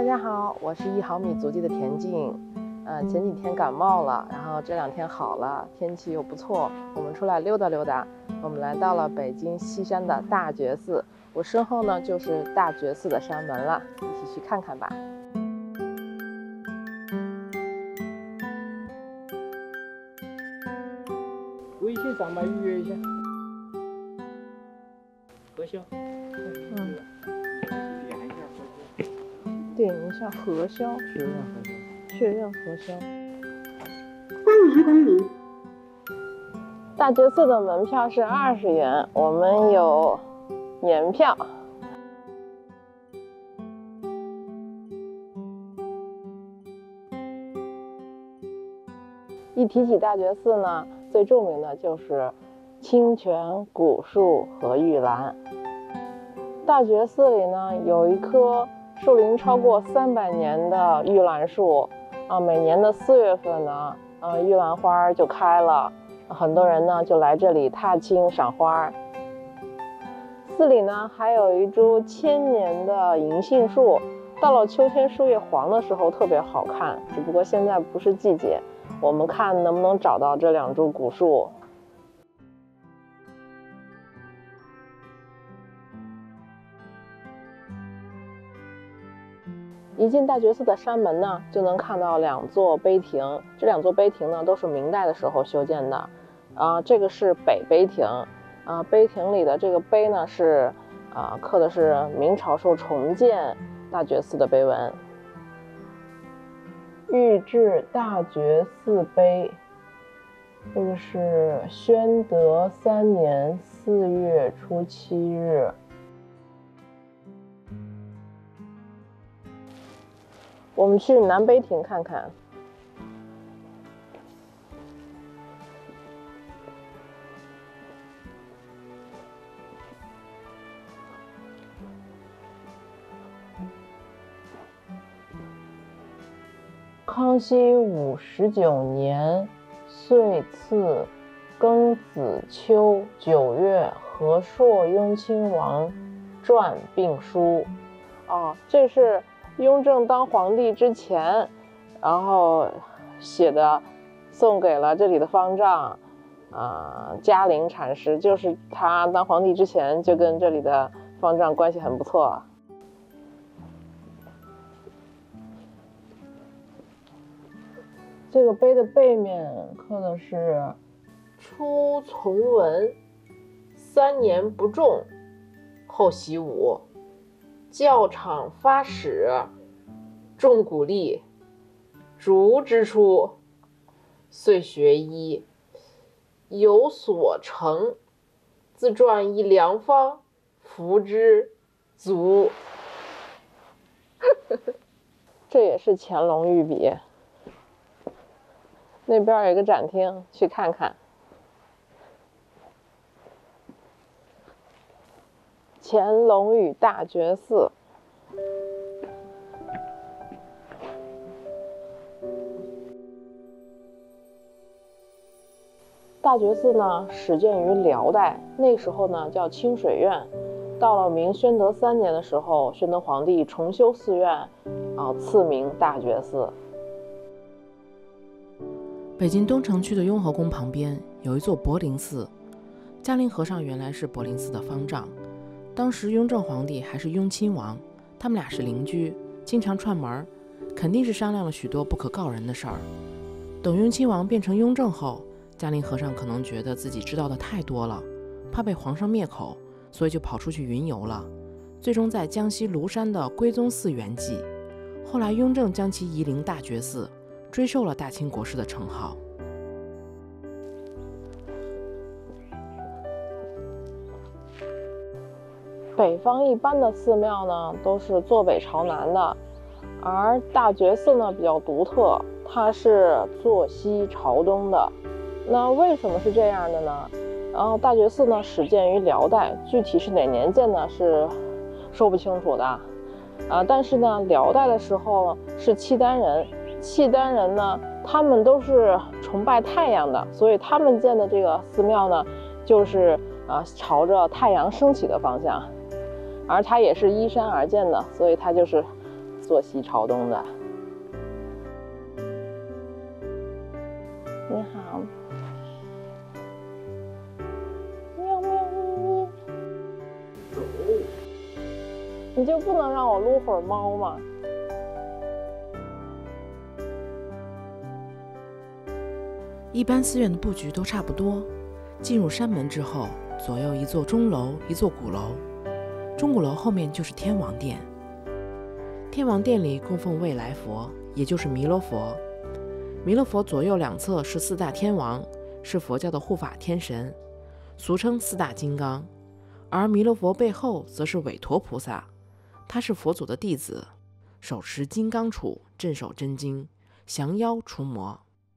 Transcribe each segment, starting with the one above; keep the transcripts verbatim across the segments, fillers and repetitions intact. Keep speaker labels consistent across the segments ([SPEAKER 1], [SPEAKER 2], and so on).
[SPEAKER 1] 大家好，我是一毫米足迹的田静。嗯，前几天感冒了，然后这两天好了，天气又不错，我们出来溜达溜达。我们来到了北京西山的大觉寺，我身后呢就是大觉寺的山门了，一起去看看吧。
[SPEAKER 2] 微信上吧，预约一下。核销。
[SPEAKER 1] 嗯。
[SPEAKER 2] 点一下核销。
[SPEAKER 1] 点一下核销，
[SPEAKER 2] 确认核销。
[SPEAKER 1] 确认核销。
[SPEAKER 3] 三十公里。
[SPEAKER 1] 大觉寺的门票是二十元，我们有年票。一提起大觉寺呢，最著名的就是清泉、古树和玉兰。大觉寺里呢有一棵树龄超过三百年的玉兰树，啊，每年的四月份呢，呃，玉兰花就开了，很多人呢就来这里踏青赏花。寺里呢还有一株千年的银杏树，到了秋天树叶黄的时候特别好看，只不过现在不是季节。我们看能不能找到这两株古树。一进大觉寺的山门呢，就能看到两座碑亭。这两座碑亭呢，都是明代的时候修建的。啊，这个是北碑亭。啊，碑亭里的这个碑呢，是啊刻的是明朝时候重建大觉寺的碑文。御制大觉寺碑，这个是宣德三年四月初七日。我们去南碑亭看看。康熙五十九年岁次庚子秋九月，和硕雍亲王传并书。哦，这是雍正当皇帝之前，然后写的，送给了这里的方丈，啊、呃，嘉陵禅师，就是他当皇帝之前就跟这里的方丈关系很不错。这个碑的背面刻的是初从文，三年不中，后习武。教场发始，重鼓励，竹之初，遂学医，有所成，自传一良方，服之足。这也是乾隆御笔。那边有一个展厅，去看看。乾隆与大觉寺。大觉寺呢，始建于辽代，那时候呢叫清水院。到了明宣德三年的时候，宣德皇帝重修寺院，啊，赐名大觉寺。
[SPEAKER 4] 北京东城区的雍和宫旁边有一座柏林寺，嘉陵和尚原来是柏林寺的方丈。当时雍正皇帝还是雍亲王，他们俩是邻居，经常串门，肯定是商量了许多不可告人的事儿。等雍亲王变成雍正后，嘉陵和尚可能觉得自己知道的太多了，怕被皇上灭口，所以就跑出去云游了，最终在江西庐山的归宗寺圆寂。后来雍正将其移陵大觉寺，追授了大清国师的称号。
[SPEAKER 1] 北方一般的寺庙呢，都是坐北朝南的，而大觉寺呢比较独特，它是坐西朝东的。那为什么是这样的呢？然后大觉寺呢始建于辽代，具体是哪年建呢是说不清楚的。啊，但是呢，辽代的时候是契丹人，契丹人呢，他们都是崇拜太阳的，所以他们建的这个寺庙呢，就是啊朝着太阳升起的方向。而它也是依山而建的，所以它就是坐西朝东的。你好，喵喵咪咪。
[SPEAKER 2] 走。
[SPEAKER 1] 你就不能让我撸会儿猫吗？
[SPEAKER 4] 一般寺院的布局都差不多。进入山门之后，左右一座钟楼，一座鼓楼。钟鼓楼后面就是天王殿。天王殿里供奉未来佛，也就是弥勒佛。弥勒佛左右两侧是四大天王，是佛教的护法天神，俗称四大金刚。而弥勒佛背后则是韦陀菩萨，他是佛祖的弟子，手持金刚杵，镇守真经，降妖除魔。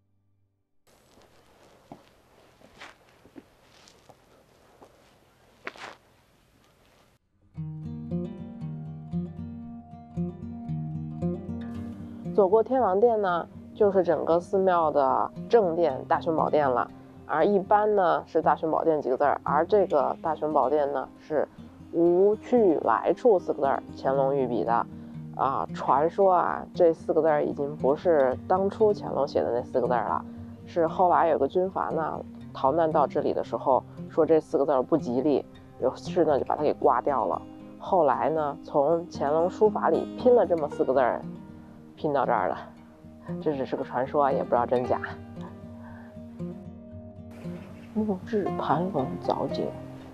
[SPEAKER 1] 走过天王殿呢，就是整个寺庙的正殿大雄宝殿了。而一般呢是大雄宝殿几个字儿，而这个大雄宝殿呢是无去来处四个字儿，乾隆御笔的。啊，传说啊，这四个字儿已经不是当初乾隆写的那四个字儿了，是后来有个军阀呢逃难到这里的时候，说这四个字儿不吉利，于是呢就把它给刮掉了。后来呢，从乾隆书法里拼了这么四个字儿。拼到这儿了，这只是个传说，也不知道真假。木质盘龙藻井。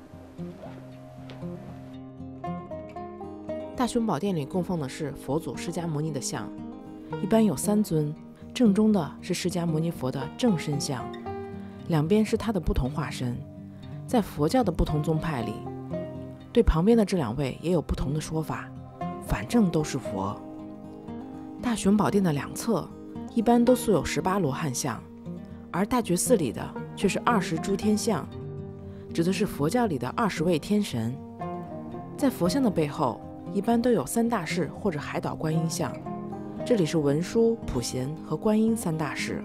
[SPEAKER 4] 大雄宝殿里供奉的是佛祖释迦牟尼的像，一般有三尊，正中的是释迦牟尼佛的正身像，两边是他的不同化身。在佛教的不同宗派里，对旁边的这两位也有不同的说法，反正都是佛。大雄宝殿的两侧一般都塑有十八罗汉像，而大觉寺里的却是二十诸天像，指的是佛教里的二十位天神。在佛像的背后一般都有三大士或者海岛观音像，这里是文殊、普贤和观音三大士。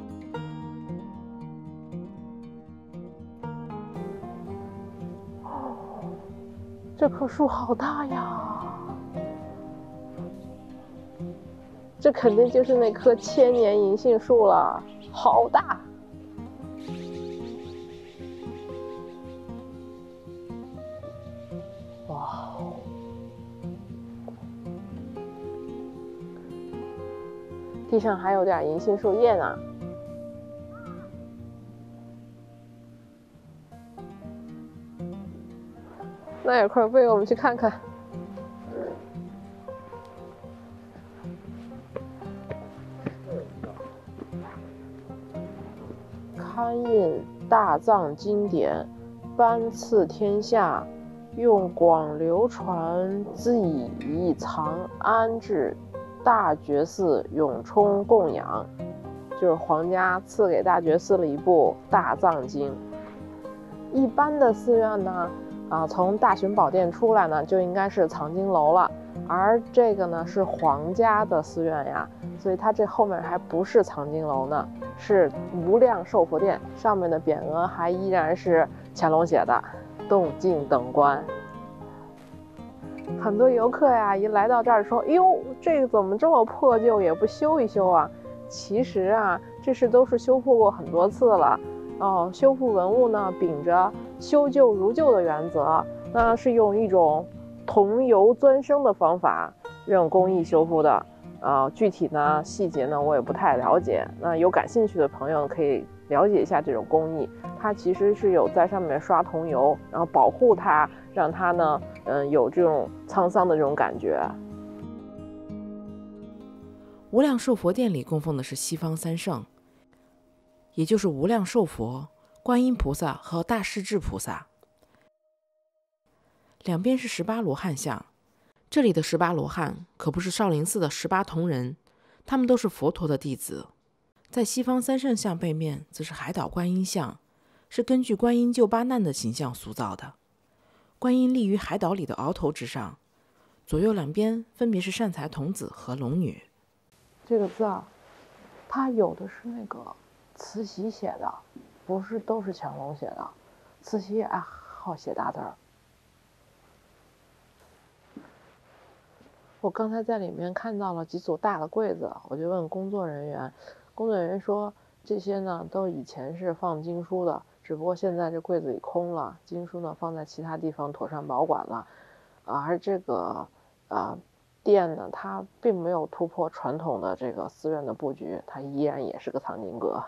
[SPEAKER 1] 这棵树好大呀！这肯定就是那棵千年银杏树了，好大！哇，地上还有点银杏树叶呢。那有空背我们去看看。刊印大藏经典，颁赐天下，用广流传，资以遗藏安置，大觉寺永充供养。就是皇家赐给大觉寺了一部大藏经。一般的寺院呢，啊，从大雄宝殿出来呢，就应该是藏经楼了。而这个呢是皇家的寺院呀，所以它这后面还不是藏经楼呢，是无量寿佛殿，上面的匾额还依然是乾隆写的“动静等观”。很多游客呀，一来到这儿说：“哟，这个怎么这么破旧，也不修一修啊？”其实啊，这是都是修复过很多次了。哦，修复文物呢，秉着修旧如旧的原则，那是用一种桐油钻生的方法，用工艺修复的。啊、呃，具体呢细节呢我也不太了解。那有感兴趣的朋友可以了解一下这种工艺。它其实是有在上面刷桐油，然后保护它，让它呢，嗯，有这种沧桑的这种感觉。
[SPEAKER 4] 无量寿佛殿里供奉的是西方三圣，也就是无量寿佛、观音菩萨和大势至菩萨。两边是十八罗汉像，这里的十八罗汉可不是少林寺的十八铜人，他们都是佛陀的弟子。在西方三圣像背面则是海岛观音像，是根据观音救八难的形象塑造的。观音立于海岛里的鳌头之上，左右两边分别是善财童子和龙女。
[SPEAKER 1] 这个字啊，它有的是那个慈禧写的，不是都是乾隆写的。慈禧也爱好写大字儿。 我刚才在里面看到了几组大的柜子，我就问工作人员，工作人员说这些呢都以前是放经书的，只不过现在这柜子里空了，经书呢放在其他地方妥善保管了，啊，而这个啊殿呢，它并没有突破传统的这个寺院的布局，它依然也是个藏经阁。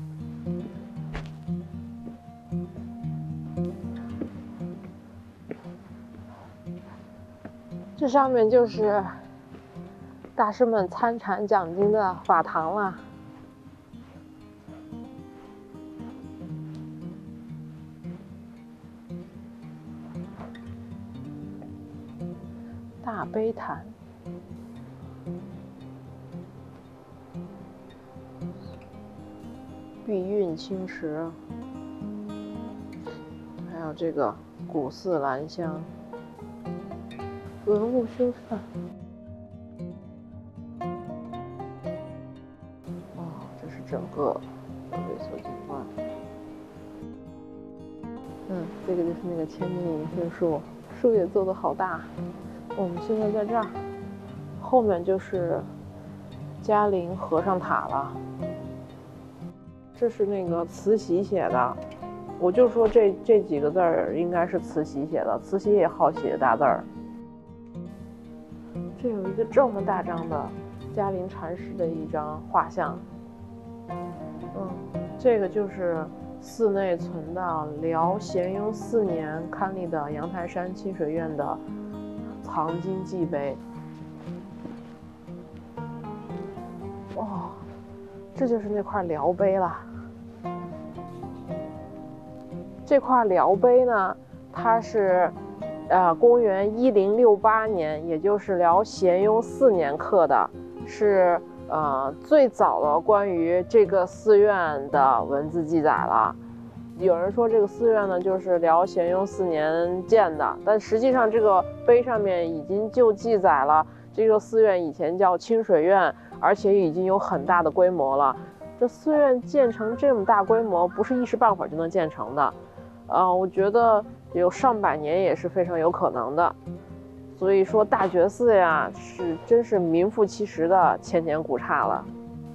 [SPEAKER 1] 这上面就是大师们参禅讲经的法堂了。大悲坛，碧韵清池，还有这个古寺兰香。文物修缮。哦，这是整个微缩景观。嗯，这个就是那个千年银杏树，树也做得好大。我们现在在这儿，后面就是嘉陵和尚塔了。这是那个慈禧写的，我就说这这几个字儿应该是慈禧写的，慈禧也好写大字儿。这有一个这么大张的嘉陵禅师的一张画像，嗯，这个就是寺内存的辽咸雍四年刊立的阳台山清水院的藏经记碑。哦，这就是那块辽碑了。这块辽碑呢，它是呃，公元一零六八年，也就是辽咸雍四年刻的，是呃最早的关于这个寺院的文字记载了。有人说这个寺院呢就是辽咸雍四年建的，但实际上这个碑上面已经就记载了这个寺院以前叫清水院，而且已经有很大的规模了。这寺院建成这么大规模，不是一时半会儿就能建成的，呃，我觉得有上百年也是非常有可能的。所以说大觉寺呀，是真是名副其实的千年古刹了。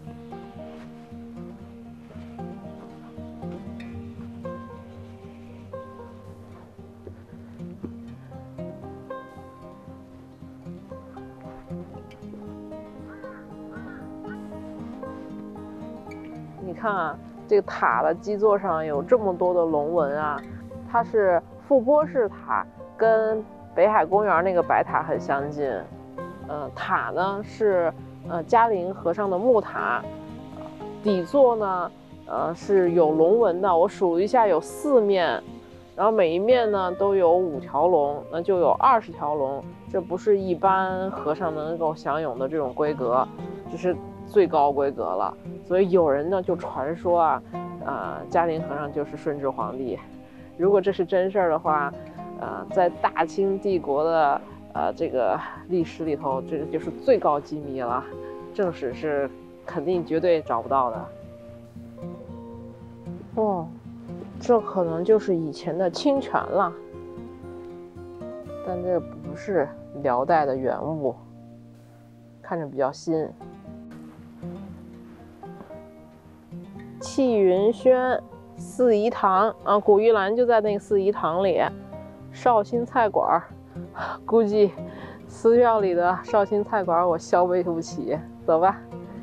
[SPEAKER 1] 你看啊，这个塔的基座上有这么多的龙纹啊，它是覆钵式塔，跟北海公园那个白塔很相近。呃，塔呢是呃嘉陵和尚的木塔，底座呢呃是有龙纹的，我数一下有四面，然后每一面呢都有五条龙，那就有二十条龙，这不是一般和尚能够享有的这种规格，这是最高规格了。所以有人呢就传说啊，呃，嘉陵和尚就是顺治皇帝。如果这是真事儿的话，呃，在大清帝国的呃这个历史里头，这就是最高机密了，正史是肯定绝对找不到的。哦，这可能就是以前的清泉了，但这不是辽代的原物，看着比较新。气云轩四仪堂啊，古玉兰就在那个四仪堂里。绍兴菜馆，估计寺庙里的绍兴菜馆我消费不起，走吧。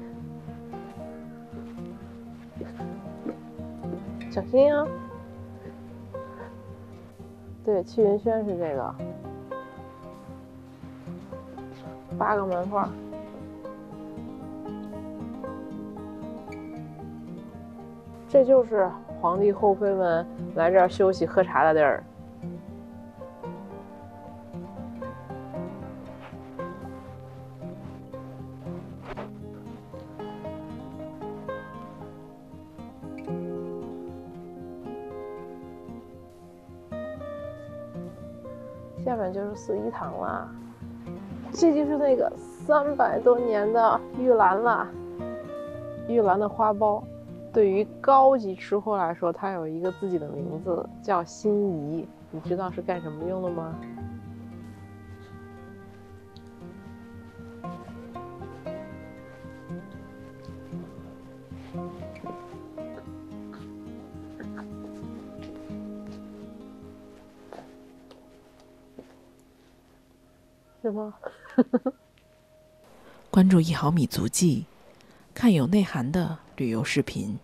[SPEAKER 1] 小心啊！对，气云轩是这个，八个门缝。这就是皇帝后妃们来这儿休息喝茶的地儿。下面就是四仪堂了，这就是那个三百多年的玉兰了。玉兰的花苞，对于高级吃货来说，它有一个自己的名字，叫心仪。你知道是干什么用的吗？ 是吗？
[SPEAKER 4] 关注一毫米足迹，看有内涵的旅游视频。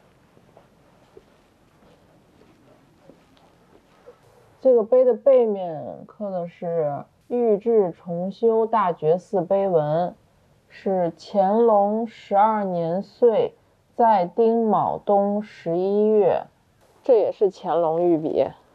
[SPEAKER 1] 这个碑的背面刻的是御制重修大觉寺碑文，是乾隆十二年岁，在丁卯冬十一月，这也是乾隆御笔。